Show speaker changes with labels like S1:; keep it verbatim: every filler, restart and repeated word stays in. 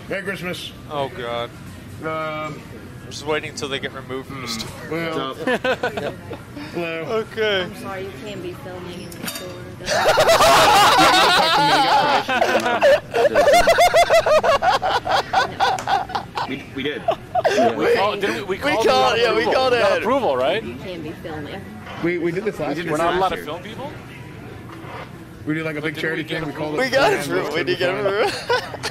S1: Merry Christmas.
S2: Oh God.
S1: Um,
S2: I'm just waiting until they get removed from the store.
S1: well, hello.
S2: Okay.
S3: I'm sorry, you can't be filming in the store.
S4: we, we did.
S5: Yeah, we called, didn't we, we called,
S6: we called yeah, we called
S5: we got
S6: it.
S5: approval, right?
S3: You can't be filming.
S1: We, we did this last
S4: did
S1: year.
S5: We're not allowed to
S4: year.
S5: film people?
S1: We did like a big
S5: didn't
S1: charity
S5: we get
S1: thing. We called it.
S6: We got it
S1: Grand
S6: through.
S1: Roast
S6: We
S1: of
S6: did
S1: the
S6: get it through.